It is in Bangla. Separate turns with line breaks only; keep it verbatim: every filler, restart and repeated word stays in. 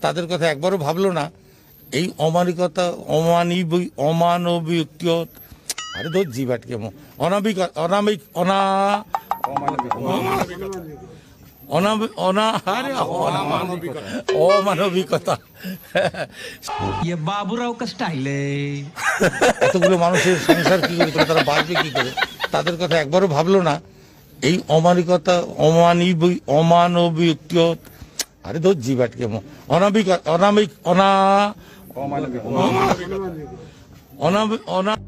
তাদের কথা একবারও ভাবলো না। এই অমানিকতা, অমানবিক, অমানবিক, আরে ধর জি বাটকে অনাবিক, অনামিক, অনা অমানবিকতা।
বাবুরাও স্টাইল।
এতগুলো মানুষের সংসার কি করে তোলে, তারা বাঁচবে কি করে, তাদের কথা একবারও ভাবলো না। এই অমানিকতা, অমানবিক, অমানবিক, আরে ধর জি বাটকে অনাবিক, অনামিক, অনা অনাবিক, অনা